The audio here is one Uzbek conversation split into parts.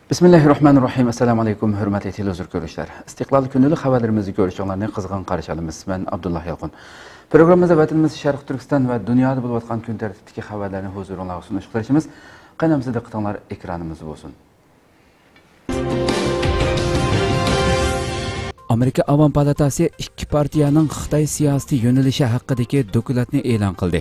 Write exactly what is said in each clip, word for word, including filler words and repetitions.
Bismillahirrahmanirrahim. Assalamu alaykum, hurmatli televizor ko'ruvchilar. Istiqlol kunlik xabarlarimizni ko'rishinglarni qizg'in qarshi olamiz. Men Abdullah Yalqin. Programmamizda vatanimiz Sharq Turkiston va dunyoda bo'lib o'tgan kun tartibidagi xabarlarni huzuringizga sunish qilishimiz. Qanamizda diqqatinglar ekranimiz bo'lsin. Amerika Avam palatasi ikki partiyaning Xitoy siyosiy yo'nalishi haqidagi dokumentni e'lon qildi.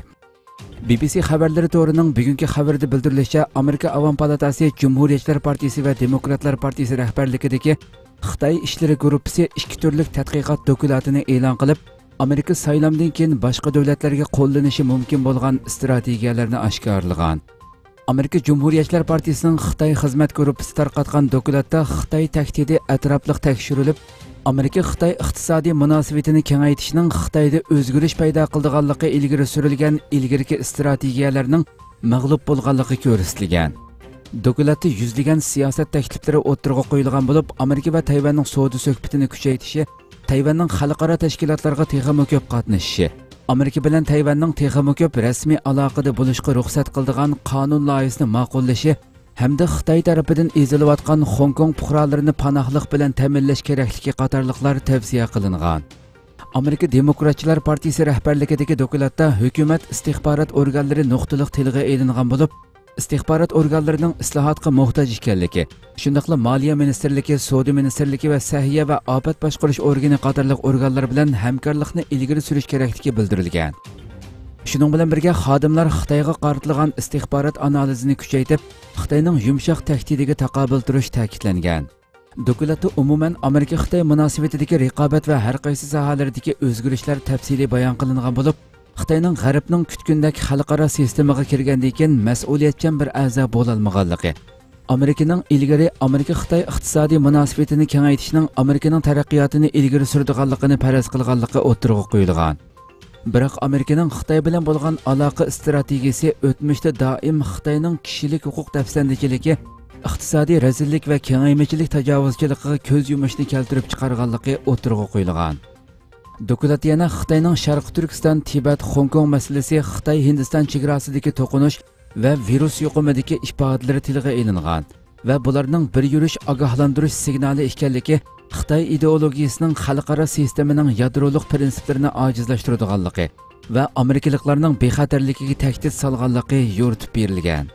B B C xabarlari to'rining bugungi xabarida bildirilishicha, Amerika Avam palatasi Cumhuriyetchilar partiyasi va Demokratlar partiyasi rahbarligidagi Xitoy ishlari guruhi ikki turlik tadqiqot dokumentini e'lon qilib, Amerika saylamdan keyin boshqa davlatlarga qo'llanishi mumkin bo'lgan strategiyalarni oshkorlagan. Amerika Cumhuriyetchilar partiyasining Xitoy xizmat guruhi tarqatgan dokumentda Xitoy tahdidi atrofliq tekshirilib, Amerika Xitoy iqtisodiy munosabatini kengaytirishning Xitoyda o'zgarish paydo qildiganligi ilgari surilgan ilgirki strategiyalarning mag'lub bo'lganligi ko'rsatilgan. Dokumentda yuzlagan siyosat takliflari o'tirg'a qo'yilgan bo'lib, Amerika va Tayvanning savdo suhbatini kuchaytirishi, Tayvanning xalqaro tashkilotlarga texmo ko'p qatnashishi, Amerika bilan Tayvanning texmo ko'p rasmiy aloqada bo'lishga ruxsat qildigan qonun loyihasini ma'qullashi hamda Xitoy tarafidan ezilayotgan Hong Kong fuqarolarini panohlik bilan ta'minlash kerakligi qatorliqlar tavsiya qilingan. Amerika Demokratchilar partiyasi rahbarligidagi dokumentda hukumat istixborot organlari nuqtaliq tilga elingan bo'lib, istixborot organlarining islohotga muhtoj ekanligi, shundaqla Moliya ministrligi, Savdo ministrligi va Sahiya va ofat boshqarish organi qatorliq organlar bilan hamkorlikni ilgari surish kerakligi bildirilgan. Shuning bilan birga xodimlar Xitoyga qaratilgan istixborot analizini kuchaytirib, Xitoyning yumshoq tahdidiga taqobil turish ta'kidlangan. Dokumentda umuman Amerika Xitoy munosabatidagi raqobat va har qaysi sohalardagi o'zgarishlar tafsiliy bayon qilingan bo'lib, Xitoyning G'arbning kutgundagi xalqaro sistemaga kirgandan keyin mas'uliyatchan bir a'zo bo'la olmaganligi, Amerikaning ilgari Amerika Xitoy iqtisodiy munosabatini kengaytirishning Amerikaning taraqqiyotini ilgari suradiganligini faraz qilganligi o'tirg'a qo'yilgan. Biroq Amerikaning Xitoy bilan bo'lgan aloqa strategiyasi o'tmishda doim Xitoyning kishilik huquq tafsandachiligi, iqtisodiy razillik va kengaymachilik tajovuzchiligiga ko'z yumishni keltirib chiqarganligi o'tirg'a qo'yilgan. Dokument yana Xitoyning Sharq Turkiston, Tibet, Hong Kong masalasi, Xitoy Hindiston chegarasidagi to'qinish va virus yuqumidagi ifodalari tilga ilingan va bularning bir yurish ogohlantirish signali ekanligi Xitoy ideologiyasining xalqaro sistemaning yadroliq prinsiplarini ojizlashtiradiganligi va Amerikaliklarning bexatarligiga tahdid solganligi yo'ritib berilgan.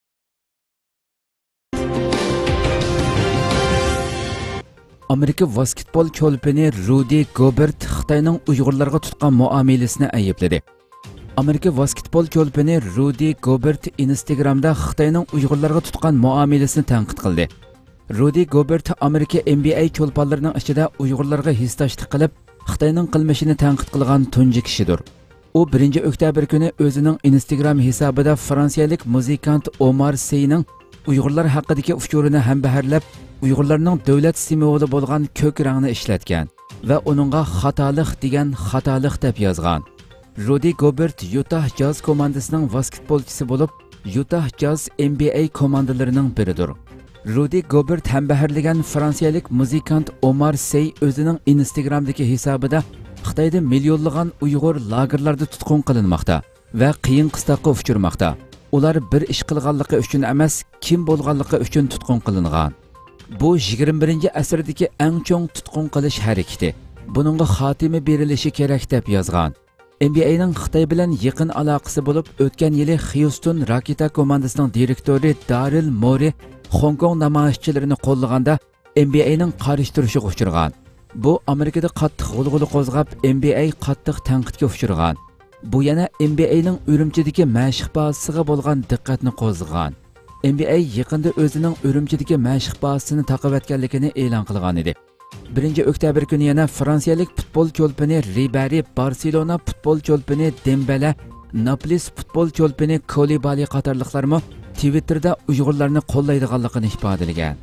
Amerika basketbol cho'lpini Rudy Gobert Xitoyning Uyg'urlarga tutgan muomalasini aybladi. Amerika basketbol cho'lpini Rudy Gobert Instagramda Xitoyning Uyg'urlarga tutgan muomalasini tanqid qildi. Rudy Gobert Amerika N B A cho'lponlarining ichida Uyg'urlarga hissdoshlik qilib, Xitoyning qilmishini tanqid qilgan tunji kishidir. U birinchi oktyabr kuni o'zining Instagram hisobida fransiyalik muzikant Omar Seyning Uyg'urlar haqidagi uchurini ham baharlab, Uyg'urlarning davlat simvoli bo'lgan ko'k rangni ishlatgan va uningga xatolik degan xatolik deb yozgan. Rudy Gobert Utah Jazz komandasining basketbolchisi bo'lib, Utah Jazz N B A komandalarining biridir. Rudy Gobert ham baharlagan fransiyalik muzikant Omar Sey o'zining Instagramdagi hisobida Xitoyda millionlagan Uyg'ur lagerlarda tutqun qilinmoqda va qiyin qistoqqa uchirmoqda. Ular bir ish qilganligi uchun emas, kim bo'lganligi uchun tutqun qilingan. Bu yigirma birinchi asrdagi eng cho'ng tutqun qilish harakati. Buningga xotima berilishi kerak deb yozgan. N B A'ning Xitoy bilan yaqin aloqasi bo'lib, o'tgan yili Houston raketa komandasining direktori Daryl Morey Hong Kong namoyishchilarini qo'llaganda N B A'ning qarshi turishiga uchirgan. Bu Amerikada qattiq g'ulg'ula qo'zg'ab, N B A qattiq tanqidga uchirgan. Bu yana N B A'ning Urumchidagi mashq bazasiga bo'lgan diqqatni qo'zg'agan. N B A yaqinda o'zining Urumchidagi mashq bazasini taqovatganligini e'lon qilgan edi. birinchi oktyabr kuni yana fransiyalik futbol cho'lpini Ribéry, Barcelona futbol cho'lpini Dembele, Naples futbol cho'lpini Koulibaly qatorliqlarmi Twitterda Uyg'urlarni qo'llaydiganligini ifodalagan.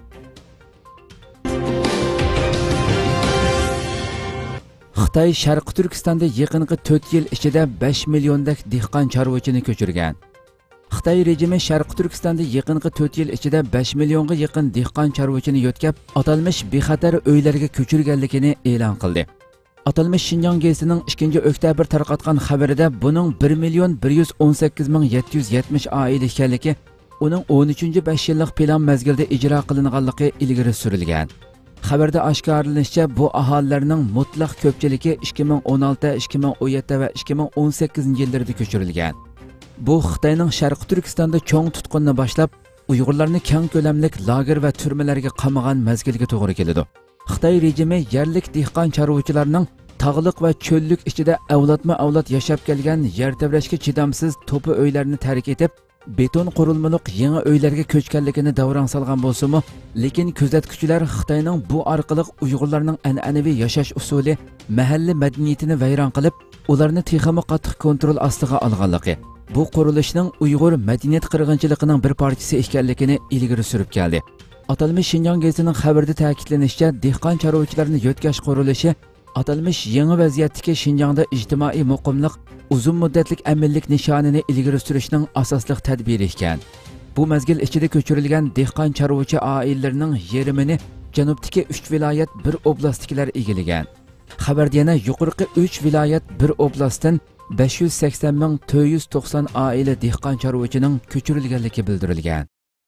Xitoy Sharq Turkistonda yaqinqi to'rt yil ichida besh milliondak dehqon chorvachini ko'chirgan. Xitoy rejimi Sharq Turkistonda yaqinqi to'rt yil ichida besh millionga yaqin dehqon chorvachini yo'tkab, atalmish bexatar uylarga ko'chirganligini e'lon qildi. Atalmish Xinjiang gezitining ikkinchi oktyabr tarqatgan xabarida buning bir million bir yuz o'n sakkiz ming yetti yuz yetmish oila ekanligi, uning o'n uchinchi besh yillik plan mezgilida ijro qilinganligi ilgari surilgan. Xabarda oshkorlanishicha, bu aholilarning mutlaq ko'pchiligi ikki ming o'n olti, ikki ming o'n yetti va ikki ming o'n sakkizinchi yillarda ko'chirilgan. Bu Xitoyning Sharqi Turkistonda cho'ng tutqunni boshlab, Uyg'urlarni keng ko'lamlik lager va turmalarga qamagan mezgilga to'g'ri keladi. Xitoy rejimi yerlik dehqon chorvachilarning tog'liq va cho'llik ichida avlodma-avlod yashab kelgan yer tebrashga chidamsiz to'pi uylarni tark etib, beton qurilmaliq yangi uylarga ko'chganligini davron solgan bo'lsa-mu, lekin kuzatuvchilar Xitoyning bu orqali Uyg'urlarning an'anaviy yashash usuli, mahalla madaniyatini vayron qilib, ularni texmi qattiq kontrol ostiga olganligi, bu qurilishning Uyg'ur madaniyat qirg'inchiligining bir parchasi ekanligini ilgari surib keldi. Atalmış Şinjan gezitining xabarida ta'kidlanishicha, dehqon chorvachilarni yo'tkash qurilishi atalmış yangi vaziyatdagi Şinjanda ijtimoiy muqimlik, uzun muddatlik aminlik nishonini ilgari surishning asosli tadbiri ekan. Bu mezgil ichida ko'chirilgan dehqon chorvachi oilalarining yarmini janubdagi uch viloyat bir oblastdagilar egallagan. Xabarda yana yuqorqi uch viloyat bir oblastdan besh yuz sakson ming to'rt yuz to'qson oila dehqon chorvachining ko'chirilganligi bildirilgan.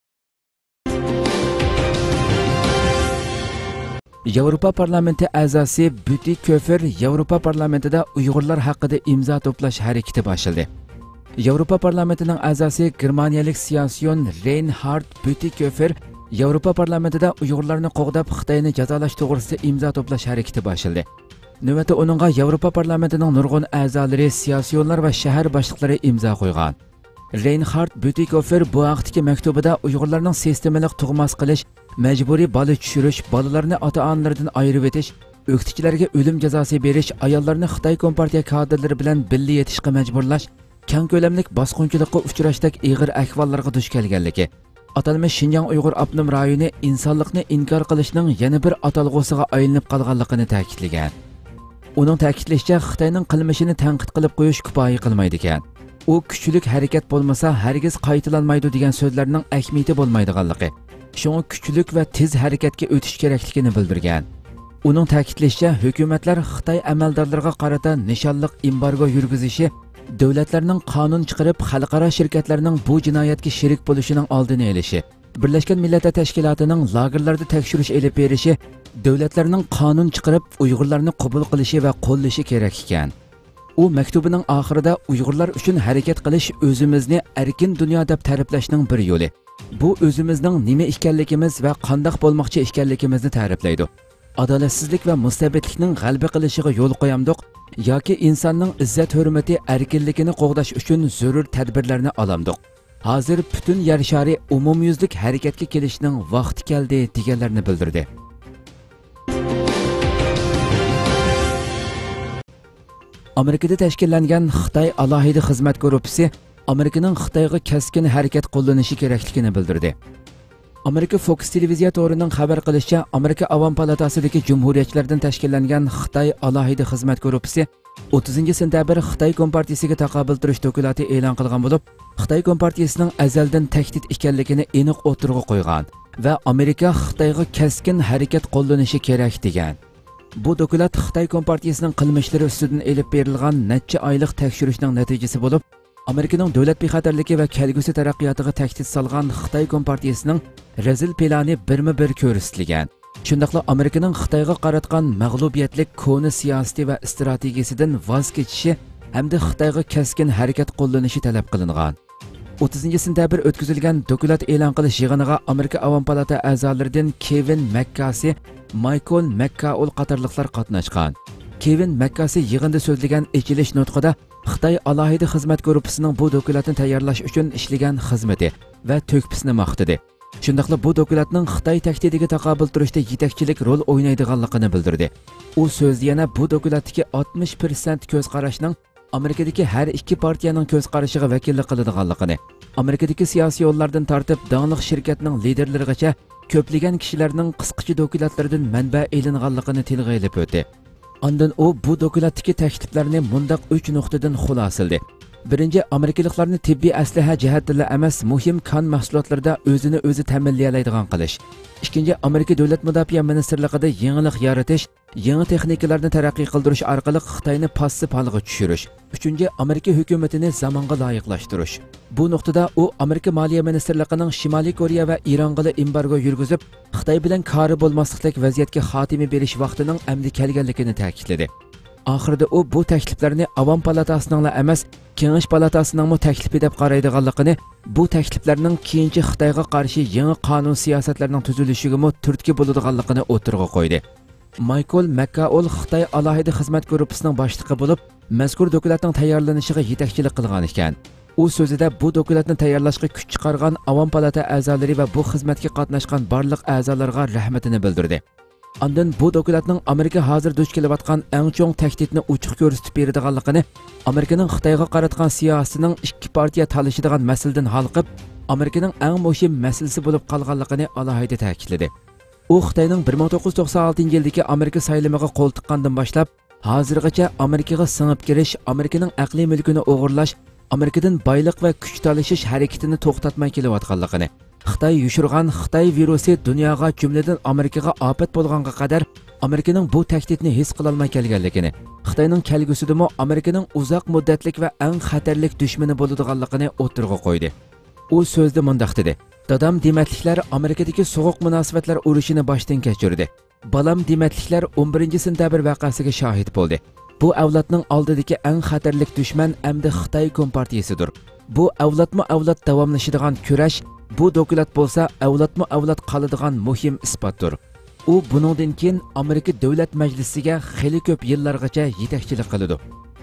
Yevropa parlamenti a'zosi Bütikofer Yevropa parlamentida Uyg'urlar haqida imzo to'plash harakati boshladi. Yevropa parlamentining a'zosi Germaniyalik siyosiyon Reinhard Bütikofer Yevropa parlamentida Uyg'urlarni qo'g'dab Xitoyni jazolash to'g'risida imzo to'plash harakati boshladi. Navbatda uningga Yevropa parlamentining nurg'un a'zolari, siyosiyonlar va shahar boshliqlari imzo qo'ygan. Reinhard Bütikofer bu vaqtdagi maktubida Uyg'urlarning sistemalik tug'mas qilish, majburiy bola tushirish, bolalarni ota-onalaridan ayirib etish, o'qituvchilarga o'lim jazosi berish, ayollarni Xitoy kompartiya kadrlari bilan birga yetishga majburlash, keng ko'lamlik bosqinchilikqa uchrashdak ig'ir ahvollarga duch kelganligi, atalmish Şinjan Uyg'ur avtonom rayoni insonlikni inkor qilishning yana bir atalg'usiga aylanib qolganligini ta'kidlagan. Uning ta'kidlashicha, Xitoyning qilmishini tanqid qilib qo'yish kifoya qilmaydi ekan. U kuchlik harakat bo'lmasa hargiz qaytalanmaydi degan so'zlarning ahamiyati bo'lmaydiganligi, shunga kuchlik va tez harakatga o'tish kerakligini bildirgan. Uning ta'kidlashicha, hukumatlar Xitoy amaldorlariga qarata nishonliq embargo yurgizishi, davlatlarning qonun chiqarib xalqaro shirkatlarning bu jinoyatga sherik bo'lishining oldini olishi, Birlashgan Millatlar Tashkilotining lagerlarda tekshirish elib berishi, davlatlarning qonun chiqarib Uyg'urlarni qabul qilishi va qo'llashi kerak ekan. U maktubining oxirida Uyg'urlar uchun harakat qilish o'zimizni erkin dunyo deb ta'riflashning bir yo'li. Bu o'zimizning nima ekanligimiz va qanday bo'lmoqchi ekanligimizni ta'riflaydi. Adolatsizlik va mustabidlikning g'alaba qilishiga yo'l qo'yamdiq yoki insonning izzat hurmati, erkinligini qo'g'dash uchun zarur tadbirlarni olamdiq. Hozir butun yer shari umumyuzlik harakatga kelishning vaqti keldi deganlarni bildirdi. Amerikada tashkillangan Xitoy alohida xizmat guruhi Amerikaning Xitoyga keskin harakat qo'llanishi kerakligini bildirdi. Amerika Fox televiziya to'rining xabar qilishicha, Amerika Avom palatasidagi jumhuriyatchilardan tashkillangan Xitoy alohida xizmat guruhi o'ttizinchi sentabr Xitoy kompartiyasiga taqobil turish dokumenti e'lon qilgan bo'lib, Xitoy kompartiyasining azaldan tahdid ekanligini aniq o'tirg'i qo'ygan va Amerika Xitoyga keskin harakat qo'llanishi kerak degan. Bu dokument Xitoy kompartiyasining qilmishlari ustidan elib berilgan necha oylik tekshirishning natijasi bo'lib, Amerikaning davlat bexatarligi va kelgusi taraqqiyotiga tahdid solgan Xitoy kompartiyasining rezil plani birma-bir ko'rsatilgan. Shundaqla Amerikaning Xitoyga qaratgan mag'lubiyatlik koni siyosati va strategiyasidan voz kechishi hamda Xitoyga keskin harakat qo'llanishi talab qilingan. o'ttizinchi sentabr o'tkazilgan dokument e'lon qilish yig'iniga Amerika Avom palata a'zolaridan Kevin McCarthy, Michael McCaul qatorliqlar qatnashgan. Kevin McCarthy yig'inda so'zlagan ichilish nutqida Xitoy alohida xizmat guruhining bu dokumentni tayyorlash uchun ishlagan xizmati va to'kpisini maqtadi. Shundaqla bu dokumentning Xitoy tahdidiga taqobil turishda yetakchilik rol o'ynaydiganligini bildirdi. U so'zda yana bu dokumentdagi oltmish foiz ko'z qarashning Amerikadagi har ikki partiyaning ko'z qarashiga vakillik qiladiganligini, Amerikadagi siyosiy yo'llardan tortib donglik shirkatning liderlarigacha ko'plagan kishilarning qisqacha dokumentlaridan manba elinganligini tilga olib o'tdi. Ondan u bu dokumentdagi takliflarni mundaq uch nuqtadan xulosaladi. Birinchi, Amerikaliklarni tibbiy aslaha jihatdan emas, muhim kon mahsulotlarida o'zini o'zi ta'minlaydigan qilish. Ikkinchi, Amerika Davlat mudofaa ministrligida yangilik yaratish, yangi texnikalarni taraqqiy qildirish orqali Xitoyni passiv holga tushirish. Uchinchi, Amerika hukumatini zamonga loyiqlashtirish. Bu nuqtada u Amerika Moliya ministrligining Shimoliy Koreya va Eronga embargo yurgizib, Xitoy bilan kori bo'lmaslik vaziyatga xotima berish vaqtining amdi kelganligini ta'kidladi. Oxirida u bu takliflarni Avam palatasining emas, Kengash palatasining mu taklifi deb qaraydiganligini, bu takliflarning keyinchi Xitoyga qarshi yangi qonun siyosatlarining tuzilishiga mu turtki bo'ladiganligini o'tirg'a qo'ydi. Michael McCaul Xitoy alohida xizmat guruhining boshlig'i bo'lib, mazkur dokumentning tayyorlanishiga yetakchilik qilgan ekan. U so'zida bu dokumentni tayyorlashga kuch chiqargan Avam palata a'zolari va bu xizmatga qatnashgan barliq a'zolarga rahmatini bildirdi. Ondan bu dokumentning Amerika hozir duch kelayotgan eng chong tahdidni ochiq ko'rsatib beradiganligini, Amerikaning Xitoyga qaratgan siyosatining ikki partiya talashidigan masaladan halqib, Amerikaning eng muhim masalasi bo'lib qolganligini alohida ta'kidladi. U Xitoyning bir ming to'qqiz yuz to'qson oltinchi yildagi Amerika saylamiga qo'l tiqqandan boshlab, hozirgacha Amerikaga singib kirish, Amerikaning aqliy mulkini o'g'irlash, Amerikadan boylik va kuch talashish harakatini to'xtatmay kelayotganligini, Xitoy yushirgan Xitoy virusi dunyoga, jumladan Amerikaga ofat bo'lganga qadar Amerikaning bu tahdidni his qila olmay kelganligini, Xitoyning kelgusidimi Amerikaning uzoq muddatlik va eng xatarlik dushmani bo'ladiganligini o'tirg'a qo'ydi. U so'zda mundaq dedi: "Dadam dematliklar Amerikadagi sovuq munosabatlar urushini boshdan kechirdi. Balam dematliklar o'n birinchi sentabr voqeasiga shohid bo'ldi. Bu avlodning oldidagi eng xatarlik dushman endi Xitoy kompartiyasidir. Bu avlodma-avlod davomlashadigan kurash, bu dokument bo'lsa avlodma-avlod qoladigan muhim isbotdir. U buningdan keyin Amerika Davlat Majlisiga xili ko'p yillargacha yetakchilik qiladi."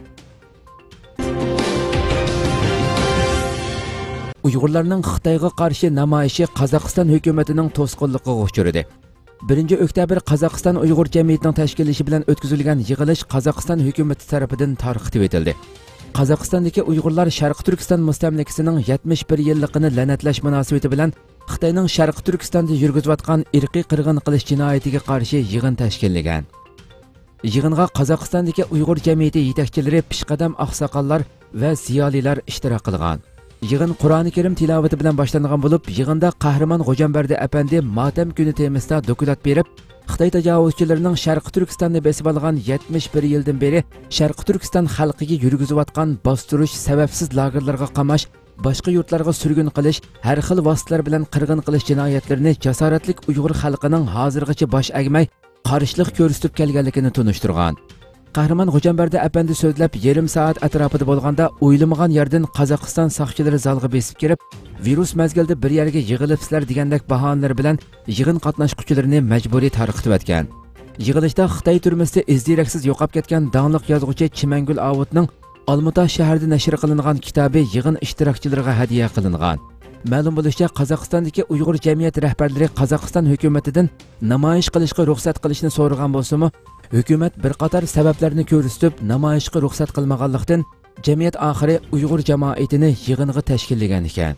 Uyg'urlarning Xitoyga qarshi namoyishi Qozog'iston hukumatining to'sqinligiga uchradi. birinchi oktyabr Qozog'iston Uyg'ur jamiyatining tashkillanishi bilan o'tkazilgan yig'ilish Qozog'iston hukumati tomonidan tarqatib etildi. Qozog'istondagi Uyg'urlar Sharqi Turkiston mustamlikasining yetmish bir yilligini la'natlash munosabati bilan Xitoyning Sharqi Turkistonda yurgizayotgan irqiy qirg'in qilish jinoyatiga qarshi yig'in tashkillagan. Yig'inga Qozog'istondagi Uyg'ur jamiyati yetakchilari, peshqadam oqsoqollar va ziyolilar ishtirok qilgan. Yig'in Qur'oni Karim tilovati bilan boshlangan bo'lib, yig'inda Qahramon G'o'janbardi apandi motam kuni temasida dokument berib, Xitoy tajovuzchilarining Sharqi Turkistonni besib olgan yetmish bir yildan beri Sharqi Turkiston xalqiga yurgizayotgan bostirish, sababsiz lagerlarga qamash, boshqa yurtlarga surgun qilish, har xil vositalar bilan qirg'in qilish jinoyatlarini jasoratlik Uyg'ur xalqining hozirgacha bosh egmay qarshilik ko'rsatib kelganligini tunishtirgan. Qahramon G'o'janbardi apandi so'zlab, yarim soat atrofida bo'lganda o'ylamagan yerdan Qozog'iston soqchilari zalga besib kirib, virus mazgilda bir yerga yig'ilibsizlar degandek bahonalar bilan yig'in qatnashuvchilarini majburiy tarqatib o'tgan. Yig'ilishda Xitoy turmasida izdiraksiz yo'qolib ketgan danglik yozuvchi Chimangul Avutning Olmuta shahrida nashr qilingan kitobi yig'in ishtirokchilariga hadya qilingan. Ma'lum bo'lishicha, Qozog'istondagi Uyg'ur jamiyati rahbarlari Qozog'iston hukumatidan namoyish qilishga ruxsat qilishni so'ragan bo'lsa-mu, hukumat bir qator sabablarni ko'rsatib namoyishga ruxsat qilmaganlikdan jamiyat oxiri Uyg'ur jamoatini yig'inga tashkillagan ekan.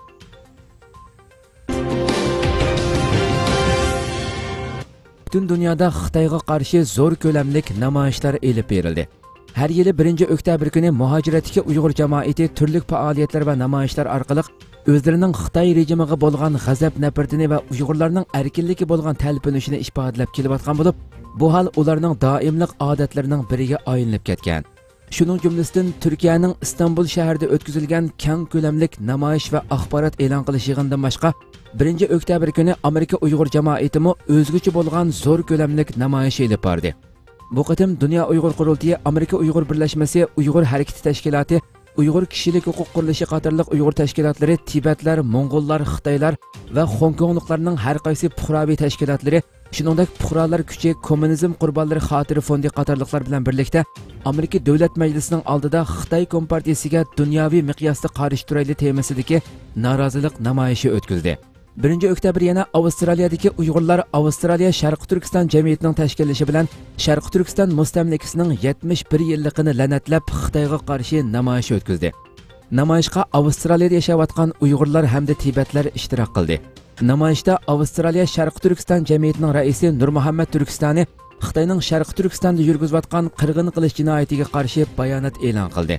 Butun dunyoda Xitoyga qarshi zo'r ko'lamlik namoyishlar elib berildi. Har yili birinchi oktyabr kuni muhojiratdagi Uyg'ur jamoati turli faoliyatlar va namoyishlar orqali o'zlarining Xitoy rejimiga bo'lgan g'azab nafratini va Uyg'urlarning erkinligiga bo'lgan talpinishini ifodalab kelayotgan bo'lib, bu hal ularning doimlik odatlarining biriga aylanib ketgan. Shuning jumlasidan Turkiyaning Istanbul shahrida o'tkazilgan keng ko'lamlik namoyish va axborot e'lon qilish yig'inidan boshqa birinchi oktyabr kuni Amerika Uyg'ur jamoatimi o'zgacha bo'lgan zo'r ko'lamlik namoyish elib bordi. Bu qatim Dunyo Uyg'ur qurultiyi, Amerika Uyg'ur birlashmasi, Uyg'ur harakati tashkiloti, Uyg'ur kishilik huquq qurilishi qatorliq Uyg'ur tashkilotlari, Tibetlar, Mo'ng'ullar, Xitoylar va Hongkongliklarning har qaysi puhraviy tashkilotlari, shuningdek puhralar kuchi, kommunizm qurbonlari xotiri fondi qatorliqlar bilan birlikda Amerika Davlat Majlisining oldida Xitoy kompartiyasiga dunyoviy miqyosda qarish turayli temasidagi norozilik namoyishi o'tkazdi. birinchi oktyabr yana Avstraliyadagi Uyg'urlar Avstraliya Sharqi Turkiston jamiyatining tashkillanishi bilan Sharqi Turkiston mustamlikasining yetmish bir yilligini la'natlab Xitoyga qarshi namoyish o'tkazdi. Namoyishga Avstraliyada yashayotgan Uyg'urlar hamda Tibetlar ishtirok qildi. Namoyishda Avstraliya Sharqi Turkiston jamiyatining raisi Nurmuhammad Turkistoni Xitoyning Sharqi Turkistonda yurgizayotgan qirg'in qilish jinoyatiga qarshi bayonot e'lon qildi.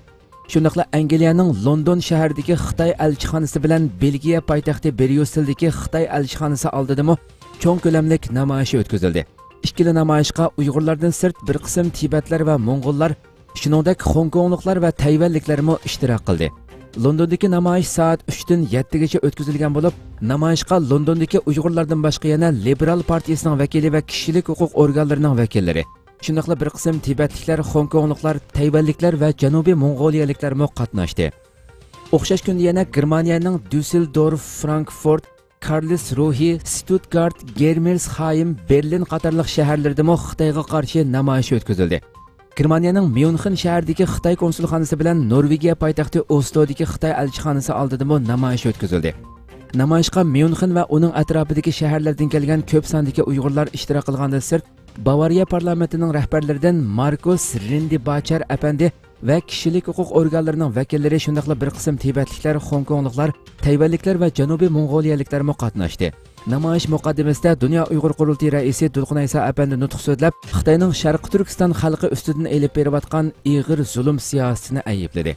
Shundaqla Angliyaning London shahridagi Xitoy elchixonasi bilan Belgiya poytaxti Bryusseldagi Xitoy elchixonasi oldidami cho'ng ko'lamlik namoyish o'tkazildi. Ikkili namoyishga Uyg'urlardan sirt bir qism Tibetlar va Mo'ng'ullar, shuningdek Hong Kongliklar va Tayvanliklar ham ishtirok qildi. Londondagi namoyish soat uch dan yetti gacha o'tkazilgan bo'lib, namoyishga Londondagi Uyg'urlardan boshqa yana Liberal partiyasining vakili va kishilik huquq organlarining vakillari, shundaqla bir qism Tibetliklar, Hong Kongliklar, Tayvanliklar va Janubiy Mo'ng'oliyaliklar ham qatnashdi. O'xshash kunda yana Germaniyaning Düsseldorf, Frankfurt, Karlsruhe, Stuttgart, Germersheim, Berlin qatorliq shaharlarda ham Xitoyga qarshi namoyish o'tkazildi. Germaniyaning Myunxen shahridagi Xitoy konsulxonasi bilan Norvegiya poytaxti Oslodagi Xitoy elchixonasi oldida ham namoyish o'tkazildi. Namoyishga Myunxen va uning atrofidagi shaharlardan kelgan ko'p sondagi Uyg'urlar ishtirok qilgandan sirt, Bavariya parlamentining rahbarlaridan Markus Rindibachar apandi va kishilik huquq organlarining vakillari, shundaqla bir qism Tibetliklar, Hong Kongliklar, Tayvanliklar va Janubiy Mo'ng'oliyaliklar ham qatnashdi. Namoyish muqaddimasida Dunyo Uyg'ur qurultiyi raisi Dulqin Aysa apandi nutq so'zlab, Xitoyning Sharqi Turkiston xalqi ustidan elib berayotgan ig'ir zulm siyosatini aybladi.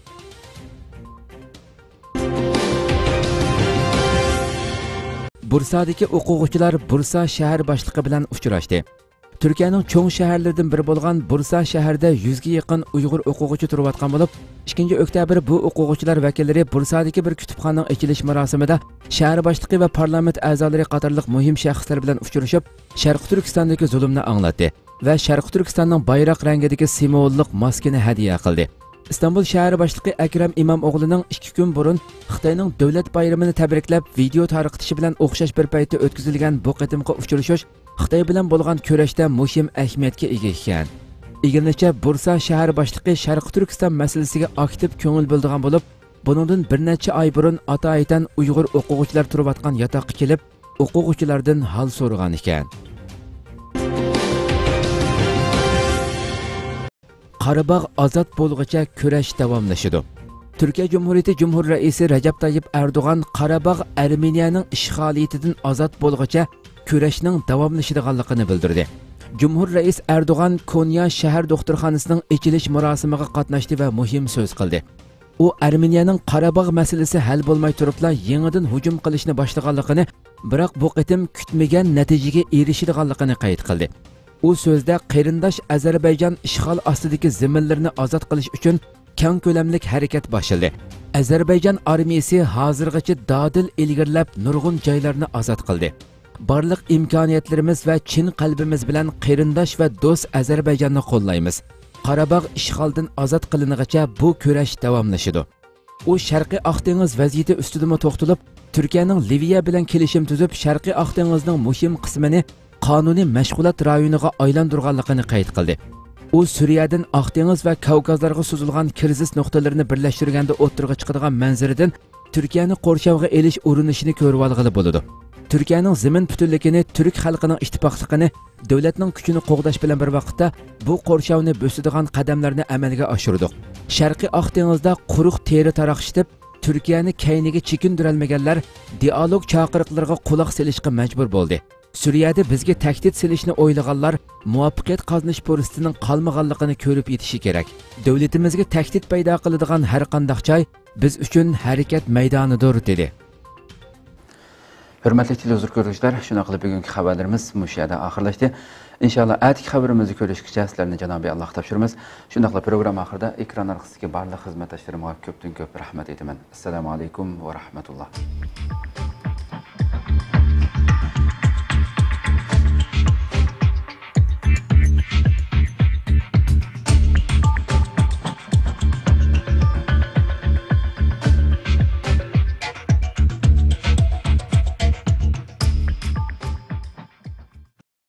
Bursadagi o'quvchilar Bursa shahar boshlig'i bilan uchrashdi. Turkiyaning cho'ng shaharlaridan biri bo'lgan Bursa shahrida yuzga yaqin Uyg'ur o'quvchi turayotgan bo'lib, ikkinchi oktyabr bu o'quvchilar vakillari Bursadagi bir kutubxonaning ochilish marosimida shahar boshlig'i va parlament a'zolari qatorliq muhim shaxslar bilan uchrashib, Sharq Turkistondagi zulmni anglatdi va Sharq Turkistonning bayroq rangidagi simvollik maskani hadya qildi. İstanbul shahar boshlig'i Akram Imomoğlu'ning ikki kun burun Xitoyning davlat bayramini tabriklab video tarqatishi bilan o'xshash bir paytda o'tkazilgan bu qatimqi uchrashuv Xitoy bilan bo'lgan kurashda muhim ahamiyatga ega ekan. Igilnicha Bursa shahar boshlig'i Sharq Turkiston masalasiga aktiv ko'ngil bildirgan bo'lib, buningdan bir necha oy burun Atoaydan Uyg'ur o'quvchilar turayotgan yotoqqa kelib, o'quvchilardan hol so'ragan ekan. Qarabağ azad bo'lguncha kurash davomlashadi. Turkiya Cumhuriyeti Cumhur Raisi Recep Tayyip Erdoğan Qarabağ Armeniyaning ishg'oliyatidan azad bo'lguncha kurashning davomlashadiganligini bildirdi. Cumhur Rais Erdoğan Konya shahar doktorxonasining ochilish marosimiga qatnashdi va muhim so'z qildi. U Armeniyaning Qarabağ masalasi hal bo'lmay turibla yangidan hujum qilishni boshlaganligini, biroq bu qitim kutmagan natijaga erishadiganligini qayd qildi. U so'zda qarindosh Ozarbayjon ishg'ol ostidagi zaminlarni ozod qilish uchun keng ko'lamli harakat boshladi. Ozarbayjon armiyasi hozirgacha dadil ilgirlab nurg'un joylarni ozod qildi. Barliq imkoniyatlarimiz va chin qalbimiz bilan qarindosh va do'st Ozarbayjonni qo'llaymiz. Qarabağ ishg'oldan ozod qilingacha bu kurash davomlashadi. U Sharqiy Aqdengiz vaziyati ustida to'xtalib, Turkiyaning Liviya bilan kelishim tuzib, Sharqiy Aqdengizning muhim qismini qonuniy mashg'ulot rayoniga aylantirganligini qayd qildi. U Suriyadan Aqdengiz va Kavkazlarga suzilgan krizis nuqtalarini birlashtirganda o'tirg'a chiqadigan manzaradan Turkiyani qo'rshavga elish urinishini ko'rib olg'ili bo'ladi. Turkiyaning zamin butunligini, Turk xalqining ittifoqligini, davlatning kuchini qo'g'dash bilan bir vaqtda bu qo'rshavni bo'sadigan qadamlarni amalga oshirdik. Sharqiy Aqdengizda quruq teri taraqshitib, Turkiyani kayniga chekindirolmaganlar dialog chaqiriqlariga quloq solishga majbur bo'ldi. Suriyada bizga tahdid silishni o'ylaganlar muvaffaqiyat qozonish fursatining qolmaganligini ko'rib yetishi kerak. Davlatimizga tahdid paydo qiladigan har qanday joy biz uchun harakat maydonidir dedi. Hurmatli televizor ko'ruvchilar, shuna qilib bugungi xabarlarimiz mush yerda oxirlashdi. Inshaalloh atigi xabarimizni ko'rishgacha sizlarni janobiy Alloh topshiramiz. Shunda qilib program oxirida ekran orqasidagi barcha xizmatdoshlarimga ko'pdan ko'p rahmat aytaman. Assalomu alaykum va rahmatulloh.